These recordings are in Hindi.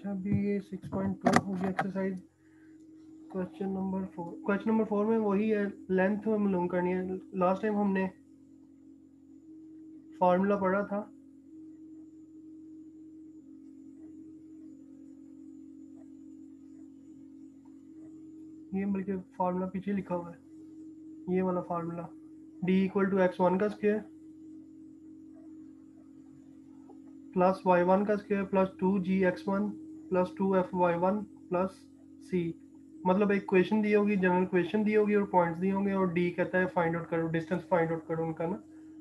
अच्छा अभी ये 6.2 हो गया एक्सरसाइज क्वेश्चन नंबर 4 में वही है, लेंथ में मालूम करनी है। लास्ट टाइम हमने फार्मूला पढ़ा था, ये बल्कि फार्मूला पीछे लिखा हुआ है, ये वाला formula d equal to x1 का स्क्वायर प्लस y1 का square plus 2gx1 plus 2f(y1) plus c। मतलब एक क्वेश्चन दी होगी, जनरल क्वेश्चन दी होगी और पॉइंट्स दिए होंगे, और d कहता है फाइंड आउट करो, डिस्टेंस फाइंड आउट करो उनका ना।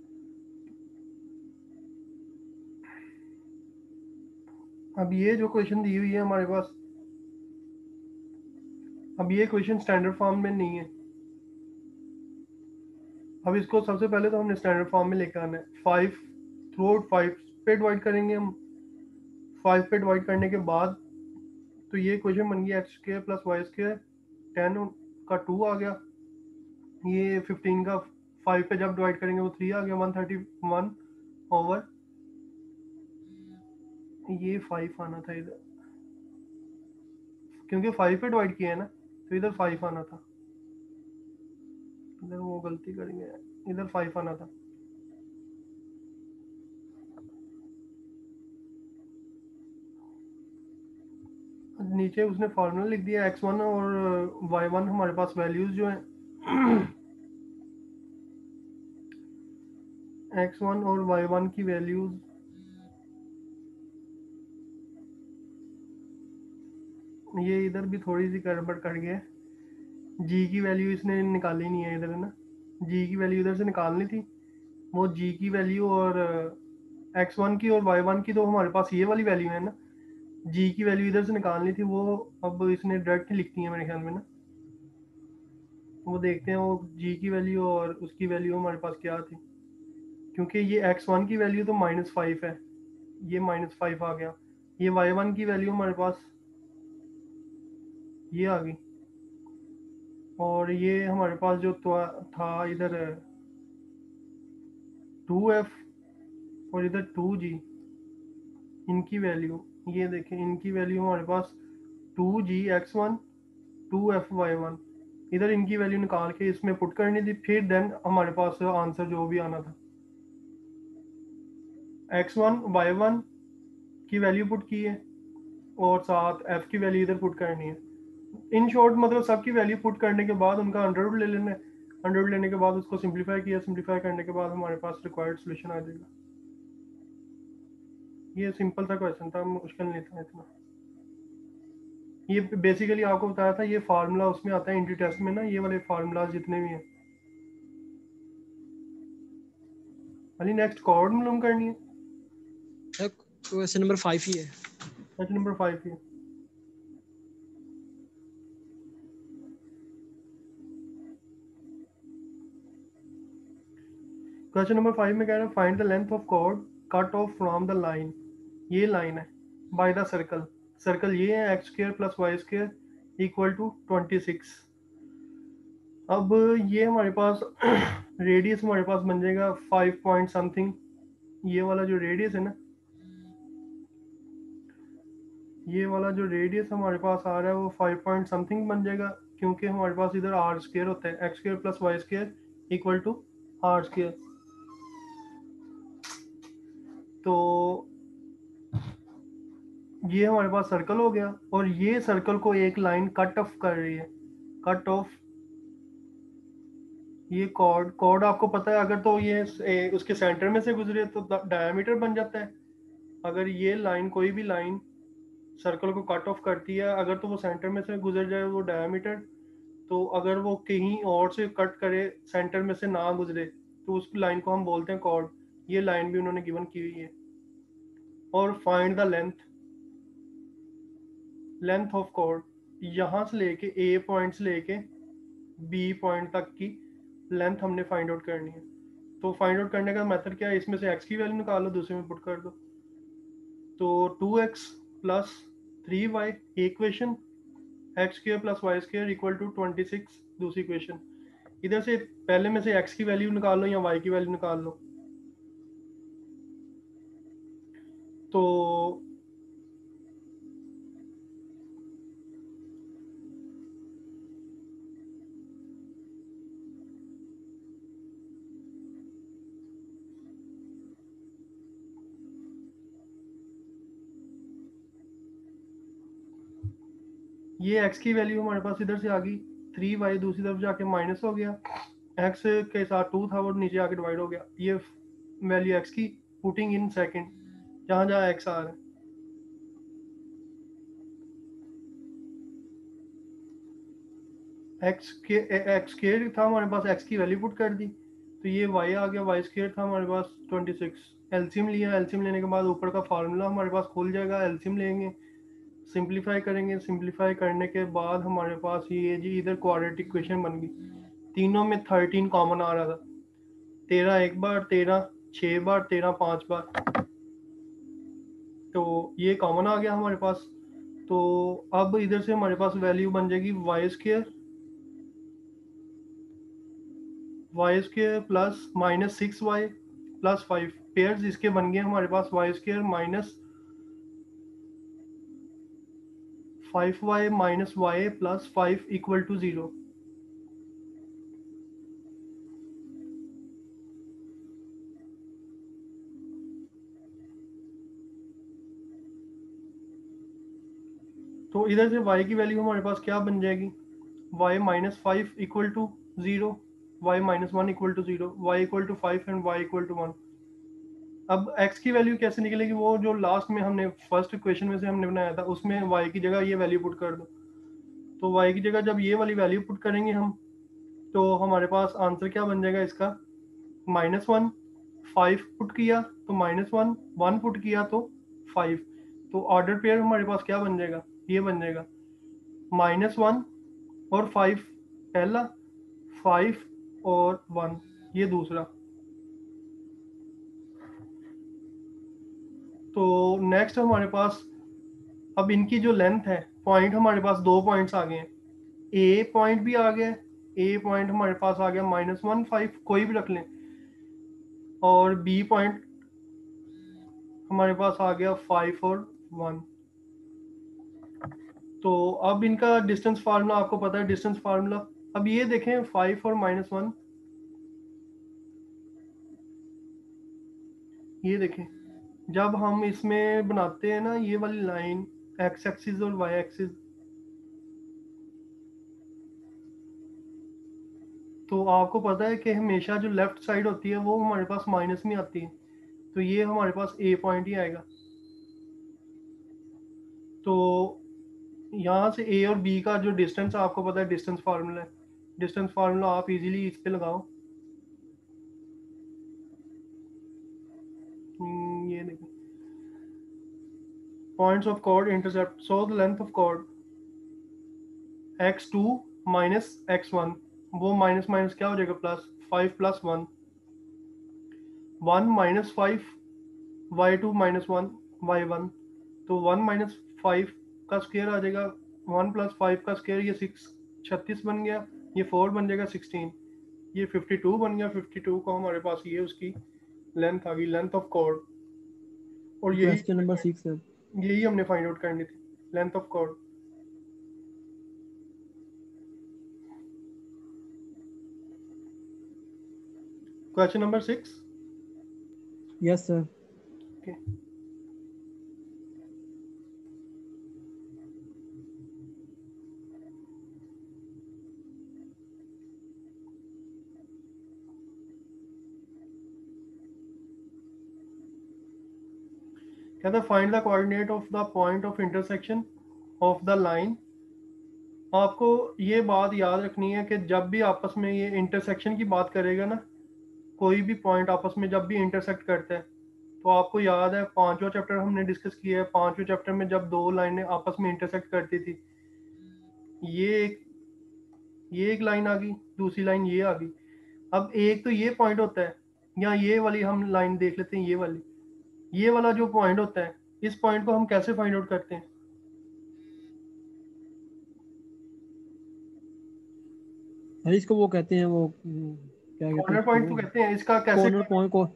अब ये जो क्वेश्चन दी हुई है हमारे पास, अब ये क्वेश्चन स्टैंडर्ड फॉर्म में नहीं है। अब इसको सबसे पहले तो हमने स्टैंडर्ड फॉर्म में लेकर आना है। 5 थ्रू आउट 5 पे डिवाइड करेंगे हम। 5 पे डिवाइड करने के बाद तो ये क्वेश्चन बन गया X square plus Y square, 10 का 2 आ गया, ये 15 का 5 पे जब डिवाइड करेंगे वो 3 आ गया, 131 ओवर ये 5 आना था इधर, क्योंकि 5 पे डिवाइड किया है ना, तो इधर 5 आना था, इधर वो गलती करेंगे, इधर 5 आना था। नीचे उसने फार्मूला लिख दिया, x1 और y1 हमारे पास वैल्यूज जो हैं x1 और y1 की वैल्यूज, ये इधर भी थोड़ी सी गड़बड़ कर गया है, g की वैल्यू इसने निकाली नहीं है इधर, है ना, g की वैल्यू इधर से निकालनी थी, वो g की वैल्यू और x1 की और y1 की तो हमारे पास ये वाली वैल्यू है ना, g की वैल्यू इधर से निकालनी थी, वो अब इसने डायरेक्ट लिखती है मेरे ख्याल में ना। वो देखते हैं वो g की वैल्यू और उसकी वैल्यू हमारे पास क्या थी, क्योंकि ये x1 की वैल्यू तो -5 है, ये -5 आ गया, ये y1 की वैल्यू हमारे पास ये आ गई, और ये हमारे पास जो तो था इधर 2f और इधर 2g, इनकी वैल्यू ये देखें, इनकी वैल्यू हमारे पास 2g(x1) 2f(y1), इधर इनकी वैल्यू निकाल के इसमें पुट करनी थी, फिर देन हमारे पास आंसर जो भी आना था, x1 y1 की वैल्यू पुट की है और साथ f की वैल्यू इधर पुट करनी है। इन शॉर्ट मतलब सबकी वैल्यू पुट करने के बाद उनका अंडरवुड ले लेना है, अंडरवुड लेने के बाद उसको सिंप्लीफाई किया, सिंप्लीफाई करने के बाद हमारे पास रिक्वायर्ड सोल्यूशन आ जाएगा। ये सिंपल सा क्वेश्चन था, मुश्किल नहीं था इतना। ये बेसिकली आपको बताया था, ये फार्मूला उसमें आता है इंट्री टेस्ट में ना, ये वाले फार्मूला जितने भी हैं। अली नेक्स्ट कॉर्ड मालूम करनी है, क्वेश्चन नंबर 5 ही है, क्वेश्चन नंबर 5 ही। क्वेश्चन नंबर 5 में कह रहा है find the length of chord cut off from the line, ये लाइन है, बाय द सर्कल, सर्कल ये है X square plus Y square equal to 26। अब ये हमारे पास रेडियस हमारे पास बन जाएगा 5 पॉइंट समथिंग, ये वाला जो रेडियस है ना, ये वाला जो रेडियस हमारे पास आ रहा है वो 5 पॉइंट समथिंग बन जाएगा, क्योंकि हमारे पास इधर आर स्क्वायर होता है, X square plus Y square equal to R square. तो ये हमारे पास सर्कल हो गया, और ये सर्कल को एक लाइन कट ऑफ कर रही है, कट ऑफ, ये कॉर्ड, कॉर्ड आपको पता है अगर तो ये उसके सेंटर में से गुजरे तो डायमीटर बन जाता है, अगर ये लाइन कोई भी लाइन सर्कल को कट ऑफ करती है, अगर तो वो सेंटर में से गुजर जाए वो डायमीटर, तो अगर वो कहीं और से कट करे सेंटर में से ना गुजरे तो उस लाइन को हम बोलते हैं कॉर्ड। ये लाइन भी उन्होंने गिवन की हुई है। और find the length, length of chord, यहाँ से लेके ए पॉइंट से लेके बी पॉइंट तक की लेंथ हमने फाइंड आउट करनी है। तो फाइंड आउट करने का मेथड क्या है, इसमें से एक्स की वैल्यू निकाल लो, दूसरे में पुट कर दो, तो 2x प्लस 3y एक equation, X square plus Y square equal to 26 दूसरी इक्वेशन। इधर से पहले में से x की वैल्यू निकाल लो या y की वैल्यू निकाल लो, तो ये x की वैल्यू हमारे पास इधर से आ गई, 3y दूसरी तरफ जाके माइनस हो गया, x के साथ 2 था वो नीचे आके डिवाइड हो गया, ये वैल्यू x की पुटिंग इन सेकंड जहाँ जहाँ x आ रहा है। एक्स स्केयर था हमारे पास, x की वैल्यू पुट कर दी, तो ये y आ गया, y स्केयर था हमारे पास 26। एलसीएम लिया, एलसीएम लेने के बाद ऊपर का फार्मूला हमारे पास खुल जाएगा, एलसीएम लेंगे, सिंप्लीफाई करेंगे, सिंप्लीफाई करने के बाद हमारे पास ये जी इधर क्वाड्रेटिक इक्वेशन बन गई, तीनों में 13 कॉमन आ रहा था, 13 एक बार, 13 6 बार, 13 5 बार, तो ये कॉमन आ गया हमारे पास। तो अब इधर से हमारे पास वैल्यू बन जाएगी Y square plus minus 6y plus 5 pairs इसके बन गए हमारे पास, Y square minus 5y minus y plus 5 equal to 0। तो इधर से y की वैल्यू हमारे पास क्या बन जाएगी, y minus 5 equal to 0, y minus 1 equal to 0, y equal to 5 and y equal to 1। अब x की वैल्यू कैसे निकलेगी, वो जो लास्ट में हमने फर्स्ट इक्वेशन में से हमने बनाया था उसमें y की जगह ये वैल्यू पुट कर दो, तो y की जगह जब ये वाली वैल्यू पुट करेंगे हम, तो हमारे पास आंसर क्या बन जाएगा इसका, -1, 5 पुट किया तो -1, 1 पुट किया तो 5, तो ऑर्डर पेयर हमारे पास क्या बन जाएगा, ये बन जाएगा -1 और 5 पहला, 5 और 1 ये दूसरा। तो नेक्स्ट हमारे पास अब इनकी जो लेंथ है, पॉइंट हमारे पास 2 पॉइंट्स आ गए हैं, ए पॉइंट भी आ गया, ए पॉइंट हमारे पास आ गया -1 5 कोई भी रख लें, और बी पॉइंट हमारे पास आ गया 5 और 1। तो अब इनका डिस्टेंस फार्मूला आपको पता है, डिस्टेंस फार्मूला। अब ये देखें 5 और -1, ये देखें जब हम इसमें बनाते हैं ना ये वाली लाइन एक्स एक्सिस और वाई एक्सिस, तो आपको पता है कि हमेशा जो लेफ्ट साइड होती है वो हमारे पास माइनस में आती है, तो ये हमारे पास ए पॉइंट ही आएगा। तो यहाँ से ए और बी का जो डिस्टेंस आपको पता है, डिस्टेंस फार्मूला है, डिस्टेंस फार्मूला आप इजीली इस पे लगाओ। ये देखो points of chord intercept, so the length of chord x2 minus x1, वो माइनस माइनस क्या हो जाएगा plus, 5 plus 1, 1 minus 5, y2 minus 1 y1, तो 1 माइनस 5 का स्क्वायर आ जाएगा, 1 प्लस 5 का स्क्वायर, ये 6 36 बन गया, ये 4 बन जाएगा 16, ये 52 बन गया, 52 को हमारे पास ये उसकी लेंथ आ गई, लेंथ ऑफ कॉर्ड। और क्वेश्चन नंबर 6 है। यही हमने फाइंड आउट करनी थी, length of chord. Question number 6। Yes sir. Okay, कहता है find the coordinate of the point of intersection of the line. आपको ये बात याद रखनी है कि जब भी आपस में ये इंटरसेक्शन की बात करेगा ना, कोई भी पॉइंट आपस में जब भी इंटरसेक्ट करता है, तो आपको याद है पांचवा चैप्टर हमने डिस्कस किया है, पांचवें चैप्टर में जब दो लाइनें आपस में इंटरसेक्ट करती थी, ये एक ये एक लाइन आ गई, दूसरी लाइन ये आ गई। अब एक तो ये पॉइंट होता है, या ये वाली हम लाइन देख लेते हैं, ये वाली, ये वाला जो पॉइंट होता है, इस पॉइंट को हम कैसे फाइंड आउट करते हैं, अरे इसको वो कहते हैं, वो क्या कहते हैं कॉर्नर पॉइंट इसको, तो कहते हैं, इसका कैसे कॉर्नर पॉइंट को।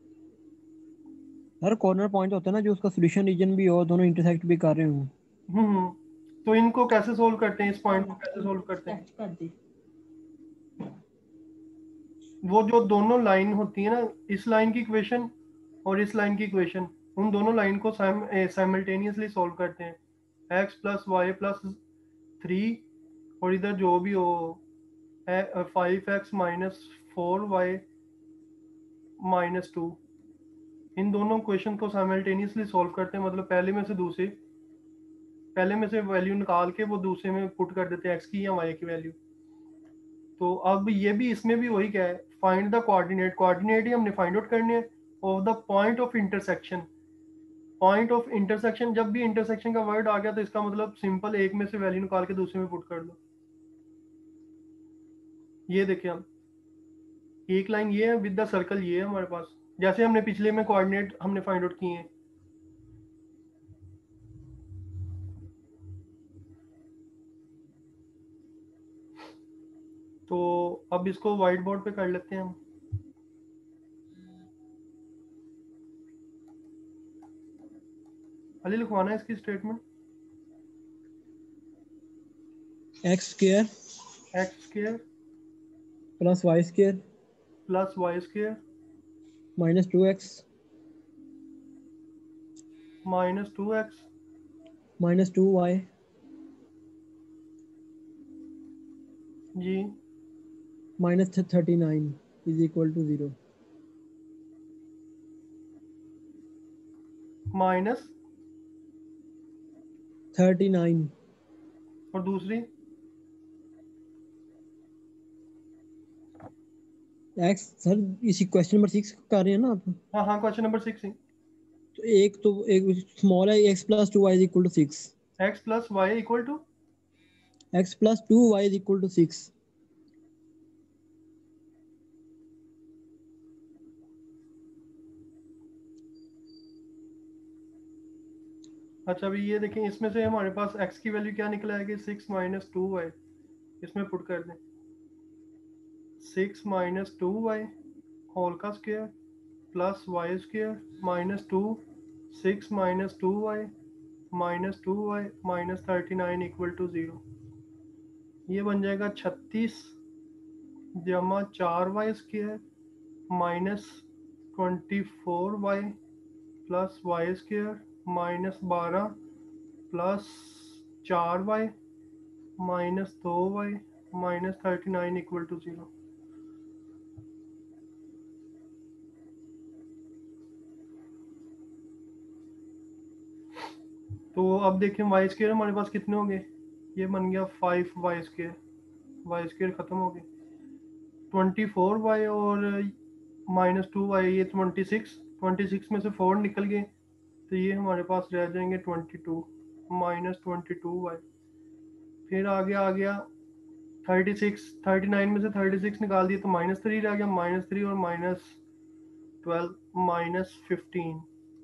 हर कॉर्नर पॉइंट होता है ना जो उसका सोल्यूशन रीजन भी हो, दोनों इंटरसेक्ट भी कर रहे हो। हम्म, तो इनको कैसे सोल्व करते हैं, इस पॉइंट को कैसे सोल्व करते हैं, वो जो दोनों लाइन होती है ना, इस लाइन की इक्वेशन और इस लाइन की इक्वेशन, उन दोनों लाइन को साइमल्टेनियसली सॉल्व करते हैं, x प्लस वाई प्लस 3 और इधर जो भी हो 5x माइनस 4y माइनस 2। इन दोनों क्वेश्चन को साइमल्टेनियसली सॉल्व करते हैं, मतलब पहले में से वैल्यू निकाल के वो दूसरे में पुट कर देते हैं, एक्स की या वाई की वैल्यू। तो अब ये भी इसमें भी वही क्या है, फाइंड द कोऑर्डिनेट ही हमने फाइंड आउट करने हैं of the point of intersection. Point of intersection, जब भी इंटरसेक्शन का वर्ड आ गया तो इसका मतलब सिंपल एक में से वैल्यू निकाल के दूसरे में पुट कर दो। ये देखिए हम, एक लाइन ये है विद द सर्कल, ये है हमारे पास, जैसे हमने पिछले में कोऑर्डिनेट हमने फाइंड आउट किए हैं। तो अब इसको व्हाइट बोर्ड पे कर लेते हैं हम। अली लिखवाना है इसकी statement. X square X square plus Y square plus Y square minus 2x minus 2x minus 2y जी minus 39 is equal to 0। Minus 39 और दूसरी एक्स सर, इसी क्वेश्चन नंबर 6 कर रहे हैं ना आप? हाँ हाँ, क्वेश्चन नंबर 6 ही। तो एक स्मॉल है, x plus 2y is equal to 6। X plus Y equal to x plus 2y is equal to 6। अच्छा अभी ये देखें, इसमें से हमारे पास x की वैल्यू क्या निकल आएगी, 6 माइनस 2y। इसमें पुट कर दें 6 माइनस 2y होल का square plus Y square minus 2, 6 minus 2y minus 2y minus 39 equal to 0। ये बन जाएगा 36 जमा 4y square minus 24y plus Y square minus 12 plus 4y minus 2y minus 39 equal to 0। तो अब देखें वाई स्क्वायर हमारे पास कितने हो गए, ये बन गया 5y स्क्वायर, वाई स्क्वायर ख़त्म हो गए। 24y और माइनस 2y ये 26 में से 4 निकल गए, तो ये हमारे पास रह जाएंगे 22 माइनस 22y। फिर आगे आ गया 39 में से 36 निकाल दिए तो -3 रह गया, -3 और -12 -15।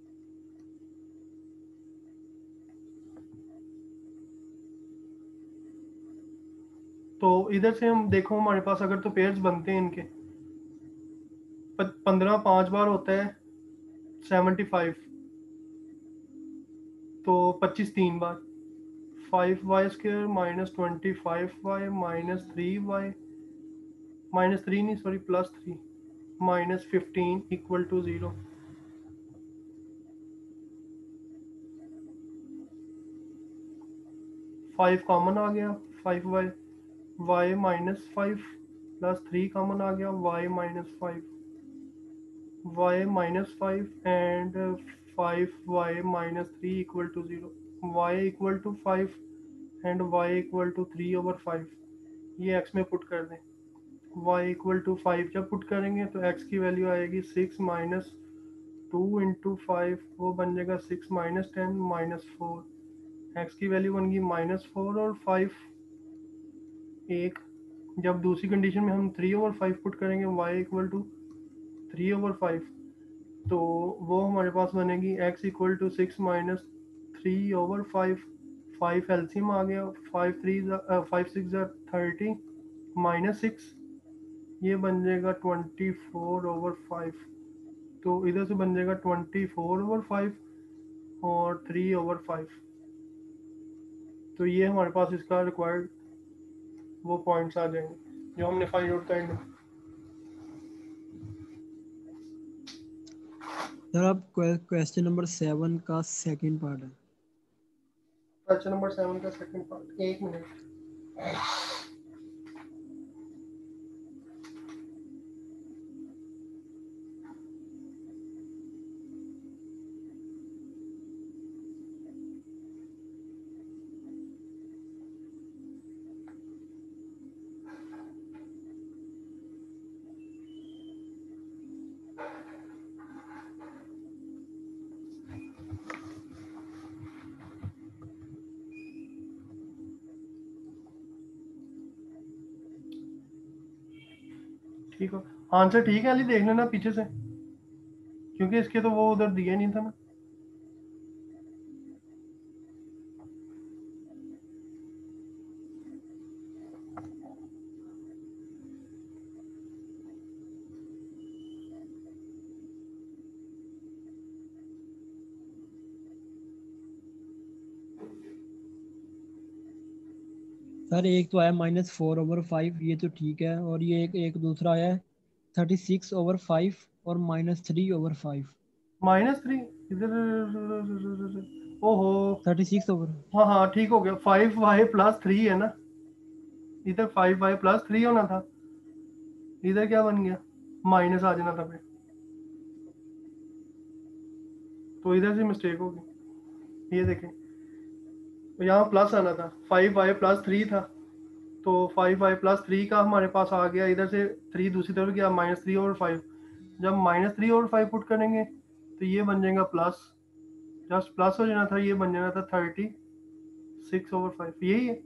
तो इधर से हम देखो हमारे पास अगर तो पेयर्स बनते हैं इनके 15 5 बार होता है 75, तो 25 3 बार 5y square minus 25y minus 3y minus 3 नहीं sorry plus 3 minus 15 equal to 0। 5 common आ गया 5y, y minus 5 plus 3 common आ गया y minus 5, y minus 5 and 5y minus 3 equal to 0, y equal to 5 and y equal to 3 over 5। ये x में पुट कर दें, y equal to 5 जब पुट करेंगे तो x की वैल्यू आएगी 6 माइनस 2 इंटू 5, वो बन जाएगा 6 माइनस 10 माइनस 4। x की वैल्यू बन गई -4 और 5 एक। जब दूसरी कंडीशन में हम 3 ओवर 5 पुट करेंगे y इक्वल टू 3 ओवर 5, तो वो हमारे पास बनेगी x equal to 6 minus 3 over 5। 5 LCM आ गया, 5 6 30 माइनस 6, ये बन जाएगा 24 ओवर 5। तो इधर से बन जाएगा 24 ओवर 5 और 3 ओवर 5। तो ये हमारे पास इसका रिक्वायर्ड वो पॉइंट्स आ जाएंगे जो हमने फाइंड आउट करने। सर अब क्वेश्चन नंबर 7 का सेकंड पार्ट है। क्वेश्चन नंबर 7 का सेकंड पार्ट, 1 मिनट। ठीक हो, आंसर ठीक है अली, देख लेना पीछे से, क्योंकि इसके तो वो उधर दिया नहीं था ना। सर एक तो आया -4/5, ये तो ठीक है, और ये एक दूसरा आया 36/5 और -3/5। -3 इधर, ओहो, 36/। हाँ हाँ ठीक हो गया, 5y+3 है ना, इधर 5y+3 होना था, इधर क्या बन गया, माइनस आ जाना था फिर, तो इधर से मिस्टेक होगी। ये देखें, यहाँ प्लस आना था, 5y+3 था, तो 5y+3 का हमारे पास आ गया, इधर से 3 दूसरी तरफ गया, -3/5। जब -3/5 पुट करेंगे तो ये बन जाएगा प्लस, जस्ट प्लस हो जाना था, ये बन जाना था 36/5, यही है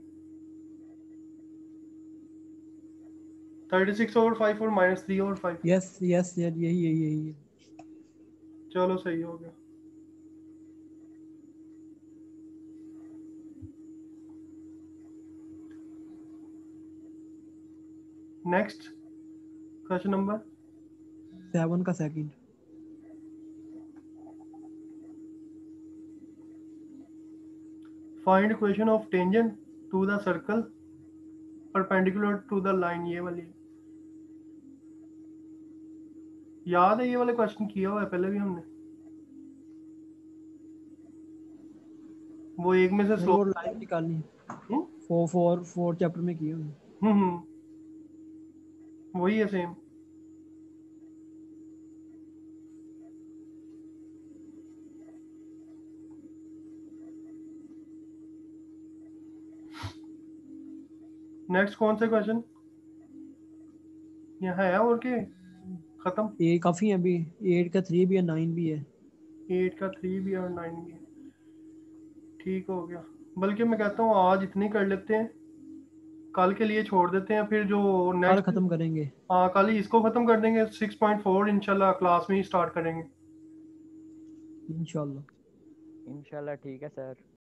36/5 और -3/5। यस यस यार, यही यही यही है। चलो सही हो गया। नेक्स्ट क्वेश्चन नंबर 7 का second. Find equation of tangent to the circle perpendicular to the line, ये वाली याद है, ये वाले क्वेश्चन किया हुआ है पहले भी हमने, वो एक में से सर स्लो। वो लाइन निकालनी, 4 चैप्टर में किए हुए। वही है सेम। नेक्स्ट कौन से क्वेश्चन यहाँ है और के खत्म? ये काफी है अभी, 8 का 3 भी है, 9 भी है। 8 का 3 भी और 9 भी है, ठीक हो गया। बल्कि मैं कहता हूँ आज इतनी कर लेते हैं, कल के लिए छोड़ देते हैं, फिर जो कल नेक्स्ट, खत्म करेंगे। हाँ कल ही इसको खत्म कर देंगे, 6.4 इंशाल्लाह क्लास में ही स्टार्ट करेंगे। इंशाल्लाह। इंशाल्लाह ठीक है सर।